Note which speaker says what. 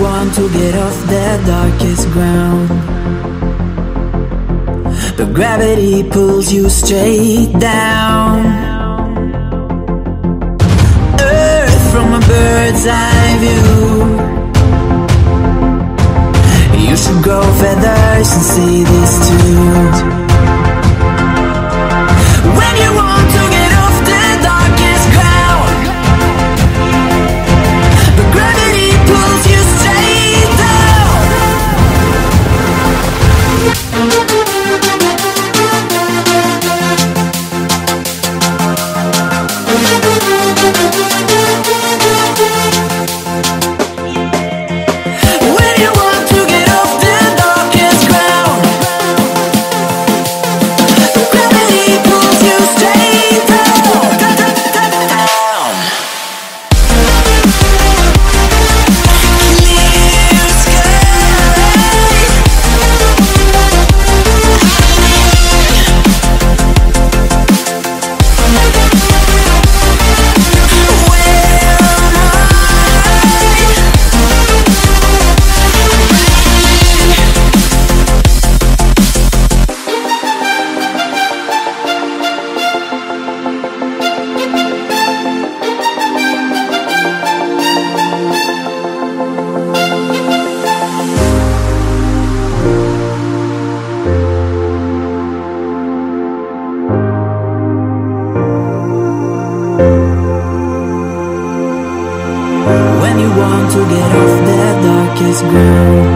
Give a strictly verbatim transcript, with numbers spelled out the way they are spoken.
Speaker 1: want to get off the darkest ground, but gravity pulls you straight down. Earth from a bird's eye view. You should grow feathers and say this too. When you want to get off the darkest ground, but gravity pulls you straight down. When you want to get off the darkest ground, gravity pulls you straight down, down, down, down. Clear sky. When you want to get off the darkest ground,